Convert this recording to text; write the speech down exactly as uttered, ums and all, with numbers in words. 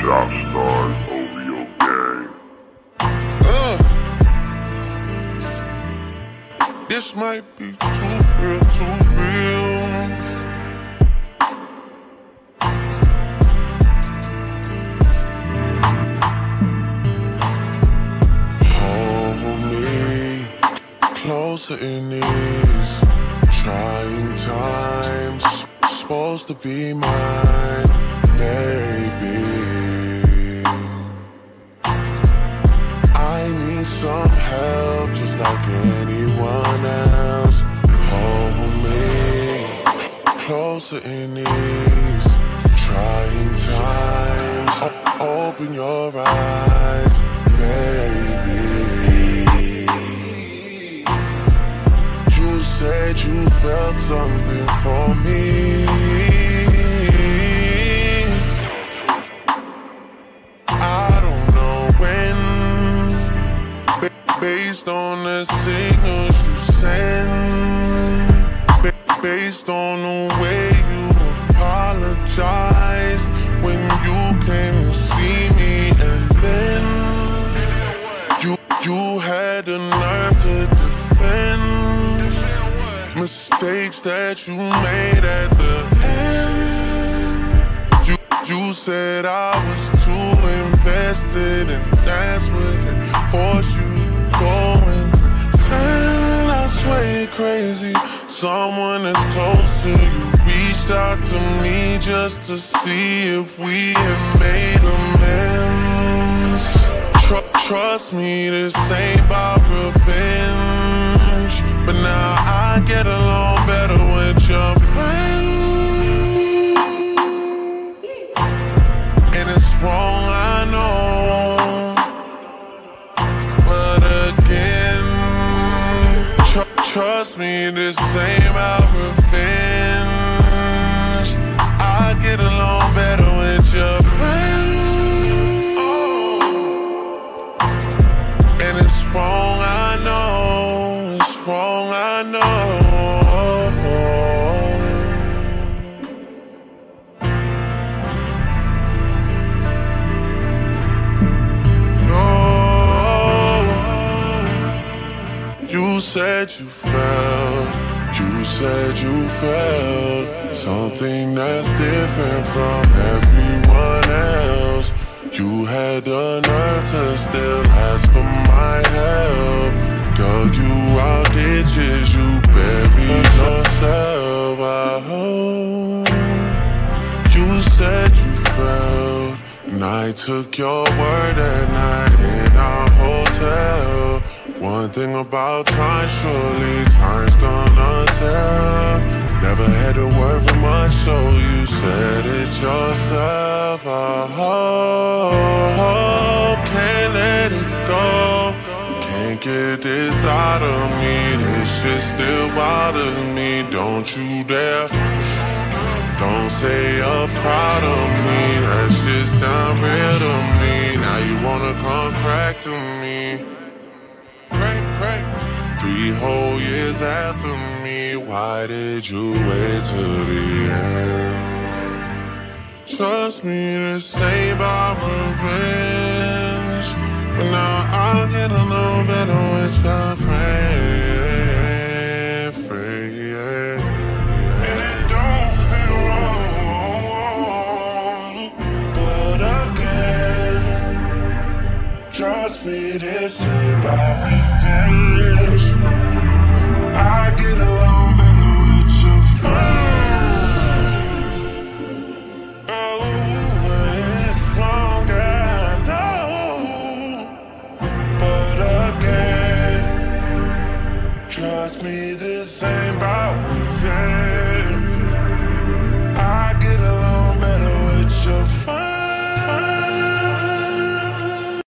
Shop stars over your gang. Uh, this might be too real, too real. Hold me closer in these trying times. Supposed to be mine, baby. I need some help just like anyone else. Hold me closer in these trying times. O open your eyes, baby. You said you felt something for me. Based on the signals you send, based on the way you apologized when you came to see me, and then you you had the nerve to defend mistakes that you made at the end. You you said I was too invested, and that's what it forced you going. Ten, I swear you're crazy. Someone that's close to you reached out to me just to see if we had made amends. Tr trust me, this ain't about revenge, but now I get along better with your friend. And it's wrong, I know. Trust me, this ain't about revenge. I get along better with your friend. Oh. And it's wrong, I know. It's wrong, I know. You said you felt, you said you felt something that's different from everyone else. You had the nerve to still ask for my help. Dug you out ditches, you buried yourself. I hope you said you felt, and I took your word that night in our hotel. One thing about time, surely time's gonna tell. Never had to work for much, so you said it yourself. I hope, can't let it go. Can't get this out of me, this shit still bothers me. Don't you dare, don't say you're proud of me. That shit sound real to me. Now you wanna come crack to me. Crack, crack. Three whole years after me, why did you wait till the end? Trust me, this ain't about revenge, but now I'll get to know better with your friend, friend, yeah. And it don't feel wrong, but again, trust me, this ain't about revenge.